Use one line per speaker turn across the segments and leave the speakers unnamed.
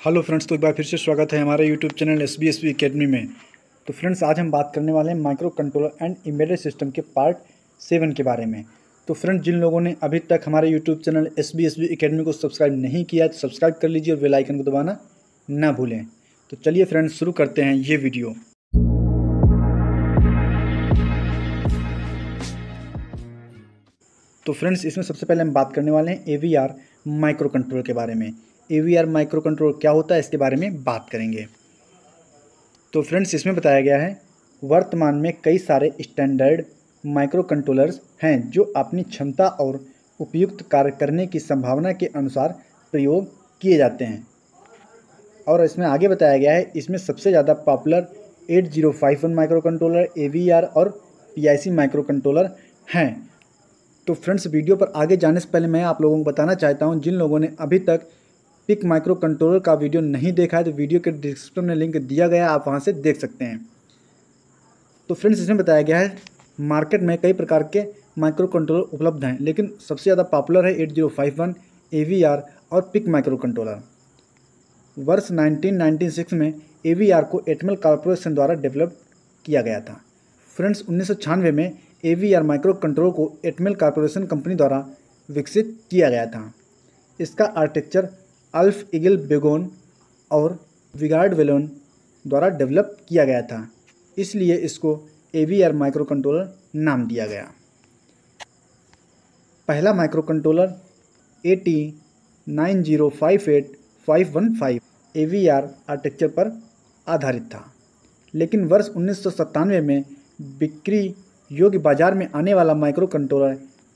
Hello friends, तो एक बार फिर से स्वागत है हमारे यूट्यूब चैनल SBSB एकेडमी में। तो फ्रेंड्स, आज हम बात करने वाले हैं microcontroller and embedded system के पार्ट 7 के बारे में। तो फ्रेंड्स, जिन लोगों ने अभी तक हमारे यूट्यूब चैनल SBSB एकेडमी को सब्सक्राइब नहीं किया है तो सब्सक्राइब कर लीजिए और बेल आइकन को दबाना ना भूलें। तो चलिए फ्रेंड्स, शुरू करते हैं ये वीडियो। तो फ्रेंड्स, इसमें सबसे पहले हम बात करने वाले हैं AVR माइक्रो कंट्रोलर के बारे में। AVR माइक्रो कंट्रोलर क्या होता है इसके बारे में बात करेंगे। तो फ्रेंड्स, इसमें बताया गया है वर्तमान में कई सारे स्टैंडर्ड माइक्रो कंट्रोलर्स हैं जो अपनी क्षमता और उपयुक्त कार्य करने की संभावना के अनुसार प्रयोग किए जाते हैं। और इसमें आगे बताया गया है इसमें सबसे ज़्यादा पॉपुलर 8051 माइक्रो कंट्रोलर, AVR और PIC माइक्रो कंट्रोलर हैं। तो फ्रेंड्स, वीडियो पर आगे जाने से पहले मैं आप लोगों को बताना चाहता हूं, जिन लोगों ने अभी तक पिक माइक्रो कंट्रोलर का वीडियो नहीं देखा है तो वीडियो के डिस्क्रिप्शन में लिंक दिया गया है, आप वहां से देख सकते हैं। तो फ्रेंड्स, इसमें बताया गया है मार्केट में कई प्रकार के माइक्रो कंट्रोलर उपलब्ध हैं, लेकिन सबसे ज़्यादा पॉपुलर है 8051, AVR और पिक माइक्रो कंट्रोलर। वर्ष 1996 में AVR को एटमेल कॉर्पोरेशन द्वारा डेवलप किया गया था। फ्रेंड्स, 1996 में AVR माइक्रो कंट्रोलर को एटमेल कॉर्पोरेशन कंपनी द्वारा विकसित किया गया था। इसका आर्किटेक्चर अल्फ ईगल बेगोन और विगार्ड वेलोन द्वारा डेवलप किया गया था, इसलिए इसको AVR माइक्रो कंट्रोलर नाम दिया गया। पहला micro controller AT9058515 AVR architecture पर आधारित था, लेकिन वर्ष 1997 में बिक्री योग्य बाजार में आने वाला माइक्रो कंट्रोलर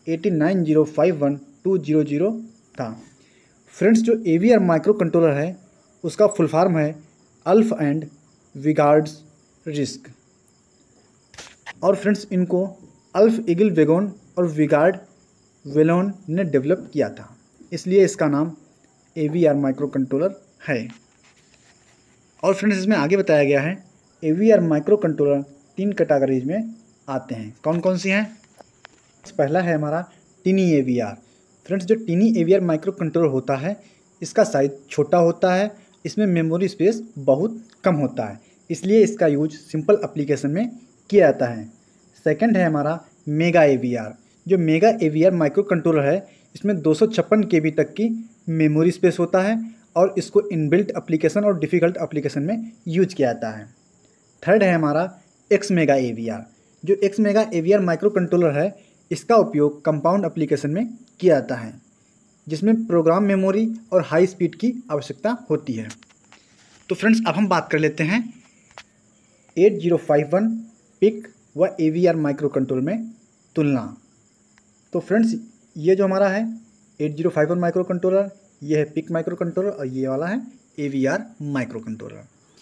AT9051200 था। फ्रेंड्स, जो AVR माइक्रो कंट्रोलर है उसका फुल फॉर्म है अल्फ एंड विगार्ड्स रिस्क। और फ्रेंड्स, इनको अल्फ ईगल वेगोन और विगार्ड वेलोन ने डेवलप किया था, इसलिए इसका नाम AVR माइक्रो कंट्रोलर है। और फ्रेंड्स, इसमें आगे बताया गया है AVR माइक्रो कंट्रोलर 3 कैटेगरीज में आते हैं। कौन कौन सी हैं? पहला है हमारा टिनी AVR। फ्रेंड्स, जो टिनी AVR माइक्रो कंट्रोलर होता है इसका साइज छोटा होता है, इसमें मेमोरी स्पेस बहुत कम होता है, इसलिए इसका यूज सिंपल एप्लीकेशन में किया जाता है। सेकंड है हमारा मेगा AVR। जो मेगा AVR माइक्रो कंट्रोलर है इसमें 256 KB तक की मेमोरी स्पेस होता है और इसको इनबिल्ट एप्लीकेशन और डिफ़िकल्ट एप्लीकेशन में यूज किया जाता है। थर्ड है हमारा एक्स मेगा AVR। जो X mega AVR microcontroller है इसका उपयोग कंपाउंड एप्लीकेशन में किया जाता है, जिसमें प्रोग्राम मेमोरी और हाई स्पीड की आवश्यकता होती है। तो फ्रेंड्स, अब हम बात कर लेते हैं 8051 पिक व AVR माइक्रो कंट्रोलर में तुलना। तो फ्रेंड्स, ये जो हमारा है 8051 माइक्रो कंट्रोलर, ये है पिक माइक्रो कंट्रोलर और ये वाला है AVR माइक्रो कंट्रोलर।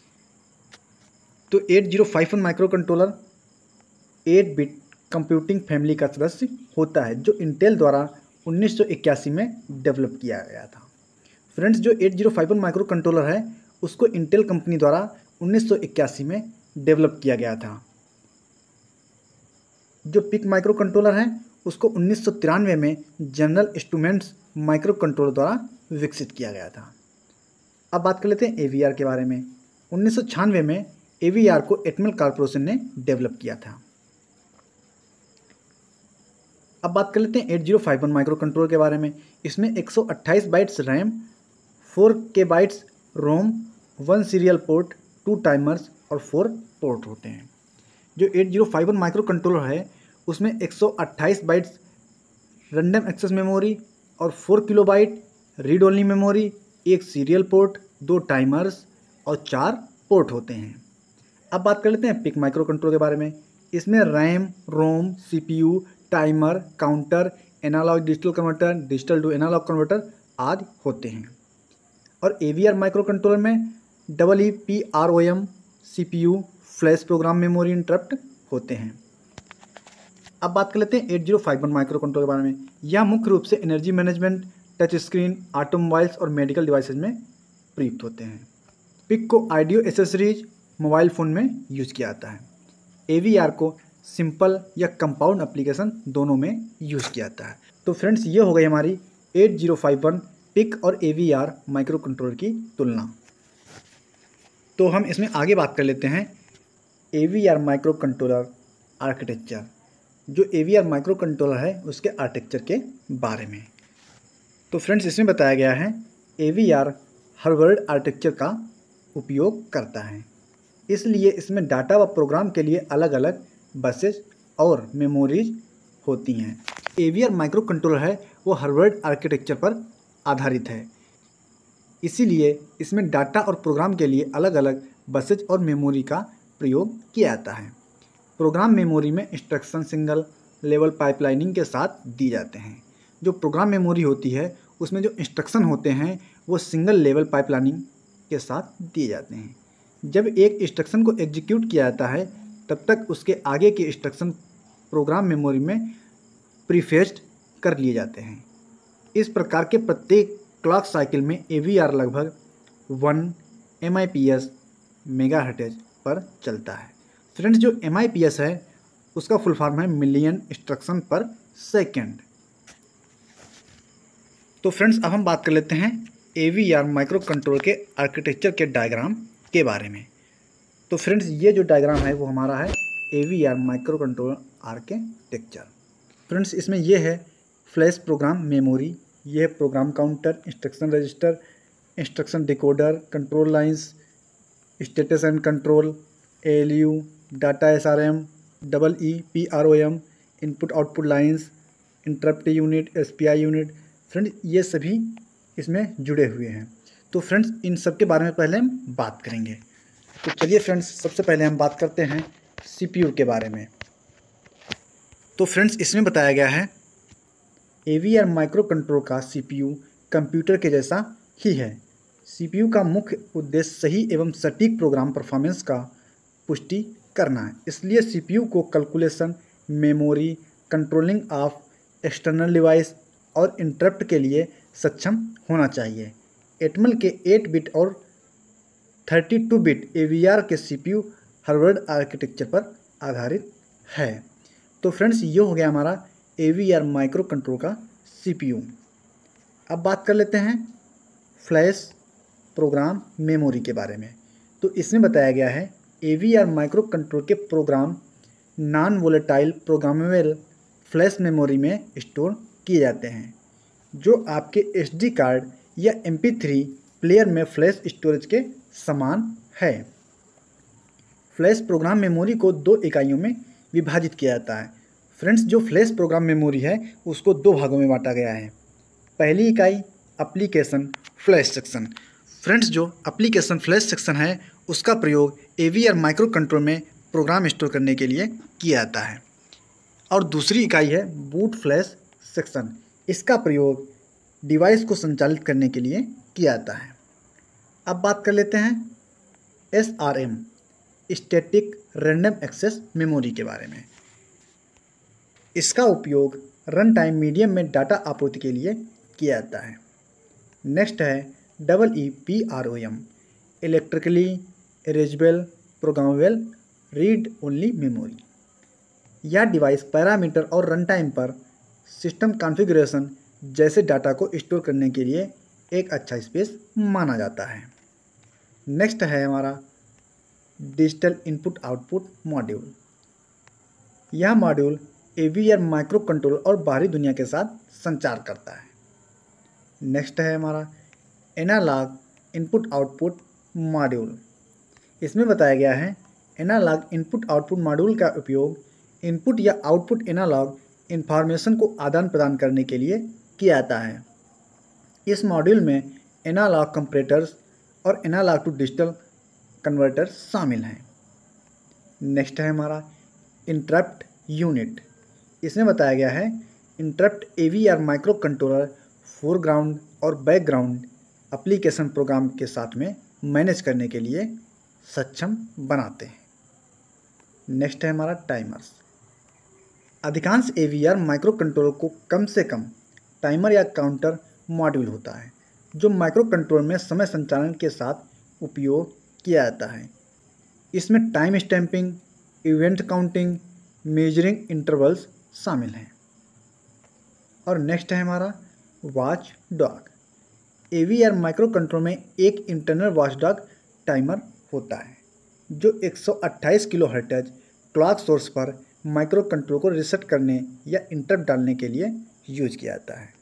तो 8051 माइक्रो कंट्रोलर 8-बिट कंप्यूटिंग फैमिली का सदस्य होता है, जो इंटेल द्वारा 1981 में डेवलप किया गया था। फ्रेंड्स, जो 8051 माइक्रो कंट्रोलर है उसको इंटेल कंपनी द्वारा 1981 में डेवलप किया गया था। जो पिक माइक्रो कंट्रोलर है उसको 1993 में जनरल इंस्ट्रूमेंट्स माइक्रो कंट्रोलर द्वारा विकसित किया गया था। अब बात कर लेते हैं AVR के बारे में। 1996 में AVR को एटमेल कॉर्पोरेशन ने डेवलप किया था। अब बात कर लेते हैं 8051 माइक्रो कंट्रोलर के बारे में। इसमें 128 bytes RAM, 4 KB ROM, 1 serial port, 2 timers और 4 पोर्ट होते हैं। जो 8051 माइक्रो कंट्रोलर है उसमें 128 बाइट्स रैंडम एक्सेस मेमोरी और 4 KB read only memory, 1 serial port, 2 timers और 4 पोर्ट होते हैं। अब बात कर लेते हैं पिक माइक्रो कंट्रोलर के बारे में। इसमें RAM, ROM, CPU, timer, counter, analog digital converter, digital to analog converter आदि होते हैं। और AVR माइक्रो कंट्रोलर में EEPROM, CPU, flash program memory interrupt होते हैं। अब बात कर लेते हैं 8051 माइक्रो कंट्रोलर के बारे में। यह मुख्य रूप से energy management, touch screen, automobiles और मेडिकल डिवाइसेज में प्रयुक्त होते हैं। पिक को ऑडियो एसेसरीज, मोबाइल फ़ोन में यूज किया जाता है। AVR को सिंपल या कंपाउंड एप्लीकेशन दोनों में यूज़ किया जाता है। तो फ्रेंड्स, ये हो गई हमारी 8051 पिक और AVR माइक्रो कंट्रोलर की तुलना। तो हम इसमें आगे बात कर लेते हैं AVR माइक्रो कंट्रोलर आर्किटेक्चर। जो AVR माइक्रो कंट्रोलर है उसके आर्किटेक्चर के बारे में। तो फ्रेंड्स इसमें बताया गया है AVR हार्वर्ड आर्किटेक्चर का उपयोग करता है, इसलिए इसमें डाटा व प्रोग्राम के लिए अलग अलग बसेस और मेमोरीज होती हैं। AVR माइक्रो कंट्रोलर है वो हार्वर्ड आर्किटेक्चर पर आधारित है, इसीलिए इसमें डाटा और प्रोग्राम के लिए अलग अलग बसेज और मेमोरी का प्रयोग किया जाता है। प्रोग्राम मेमोरी में इंस्ट्रक्शन सिंगल लेवल पाइपलाइनिंग के साथ दी जाते हैं। जो प्रोग्राम मेमोरी होती है उसमें जो इंस्ट्रक्शन होते हैं वो सिंगल लेवल पाइपलाइनिंग के साथ दिए जाते हैं। जब एक इंस्ट्रक्शन को एग्जीक्यूट किया जाता है तब तक उसके आगे के इंस्ट्रक्शन प्रोग्राम मेमोरी में प्रीफेच्ड कर लिए जाते हैं। इस प्रकार के प्रत्येक क्लॉक साइकिल में AVR लगभग 1 MIPS मेगाहर्ट्ज पर चलता है। फ्रेंड्स जो MIPS है उसका फुल फॉर्म है मिलियन इंस्ट्रक्शन पर सेकेंड। तो फ्रेंड्स अब हम बात कर लेते हैं AVR माइक्रो कंट्रोल के आर्किटेक्चर के डायग्राम के बारे में। तो फ्रेंड्स ये जो डायग्राम है वो हमारा है AVR micro control architecture. Friends इसमें ये है फ्लैश प्रोग्राम मेमोरी, ये है program counter, instruction register, instruction decoder, control lines, status and control, ALU, data SRM, EEPROM, input output lines, interrupt unit, SPI unit. Friends ये सभी इसमें जुड़े हुए हैं। तो फ्रेंड्स इन सब के बारे में पहले हम बात करेंगे। तो चलिए फ्रेंड्स सबसे पहले हम बात करते हैं CPU के बारे में। तो फ्रेंड्स इसमें बताया गया है AVR माइक्रो कंट्रोल का CPU कंप्यूटर के जैसा ही है। CPU का मुख्य उद्देश्य सही एवं सटीक प्रोग्राम परफॉर्मेंस का पुष्टि करना है, इसलिए CPU को calculation, memory, controlling of external device और इंटरप्ट के लिए सक्षम होना चाहिए। एटमल के 8 बिट और 32 बिट AVR के CPU हार्वर्ड आर्किटेक्चर पर आधारित है। तो फ्रेंड्स ये हो गया हमारा AVR माइक्रो कंट्रोल का CPU। अब बात कर लेते हैं फ्लैश प्रोग्राम मेमोरी के बारे में। तो इसमें बताया गया है AVR माइक्रो कंट्रोल के program non volatile programmable flash memory में स्टोर किए जाते हैं, जो आपके SD कार्ड या MP3 प्लेयर में फ्लैश स्टोरेज के समान है। फ्लैश प्रोग्राम मेमोरी को 2 इकाइयों में विभाजित किया जाता है। फ्रेंड्स जो फ्लैश प्रोग्राम मेमोरी है उसको 2 भागों में बांटा गया है। पहली इकाई एप्लीकेशन फ्लैश सेक्शन। फ्रेंड्स जो एप्लीकेशन फ्लैश सेक्शन है उसका प्रयोग AVR माइक्रो कंट्रोल में प्रोग्राम स्टोर करने के लिए किया जाता है। और दूसरी इकाई है बूट फ्लैश सेक्शन। इसका प्रयोग डिवाइस को संचालित करने के लिए किया जाता है। अब बात कर लेते हैं SRM static random access memory के बारे में। इसका उपयोग रन टाइम मीडियम में डाटा आपूर्ति के लिए किया जाता है। नेक्स्ट है EEPROM electrically erasable programmable read only memory. यह डिवाइस पैरामीटर और रन टाइम पर सिस्टम कॉन्फ़िगरेशन जैसे डाटा को स्टोर करने के लिए एक अच्छा स्पेस माना जाता है। नेक्स्ट है हमारा डिजिटल इनपुट आउटपुट मॉड्यूल। यह मॉड्यूल AVR माइक्रो कंट्रोल और बाहरी दुनिया के साथ संचार करता है। नेक्स्ट है हमारा एनालॉग इनपुट आउटपुट मॉड्यूल। इसमें बताया गया है एनालॉग इनपुट आउटपुट मॉड्यूल का उपयोग इनपुट या आउटपुट एनालॉग इन्फॉर्मेशन को आदान प्रदान करने के लिए किया जाता है। इस मॉड्यूल में एनालॉग कंपैरेटर्स और एनालॉग टू डिजिटल कन्वर्टर शामिल हैं। नेक्स्ट है हमारा इंटरप्ट यूनिट। इसमें बताया गया है interrupt AVR microcontroller foreground और बैकग्राउंड एप्लीकेशन प्रोग्राम के साथ में मैनेज करने के लिए सक्षम बनाते हैं। नेक्स्ट है हमारा टाइमर्स। अधिकांश AVR माइक्रो कंट्रोलर को कम से कम टाइमर या काउंटर मॉड्यूल होता है, जो माइक्रो कंट्रोलर में समय संचालन के साथ उपयोग किया जाता है। इसमें time stamping, event counting, measuring intervals शामिल हैं। और नेक्स्ट है हमारा watchdog. AVR micro control में एक इंटरनल वॉच डॉग टाइमर होता है जो 128 किलोहर्ट्ज क्लॉक सोर्स पर माइक्रो कंट्रोलर को रीसेट करने या इंटरप्ट डालने के लिए यूज किया जाता है।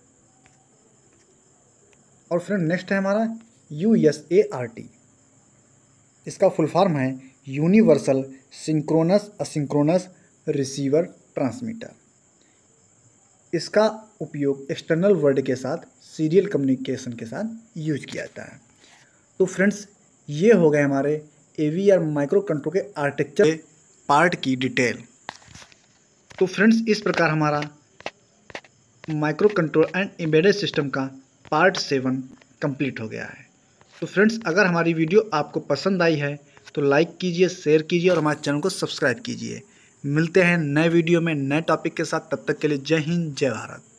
और फ्रेंड नेक्स्ट है हमारा USART। इसका फुल फॉर्म है universal synchronous asynchronous receiver transmitter. इसका उपयोग एक्सटर्नल वर्ल्ड के साथ सीरियल कम्युनिकेशन के साथ यूज किया जाता है। तो फ्रेंड्स ये हो गए हमारे AVR माइक्रो कंट्रोल के आर्किटेक्चर पार्ट की डिटेल। तो फ्रेंड्स इस प्रकार हमारा micro control and embedded system का पार्ट 7 कंप्लीट हो गया है। तो फ्रेंड्स अगर हमारी वीडियो आपको पसंद आई है तो लाइक कीजिए, शेयर कीजिए और हमारे चैनल को सब्सक्राइब कीजिए। मिलते हैं नए वीडियो में नए टॉपिक के साथ, तब तक के लिए जय हिंद जय भारत।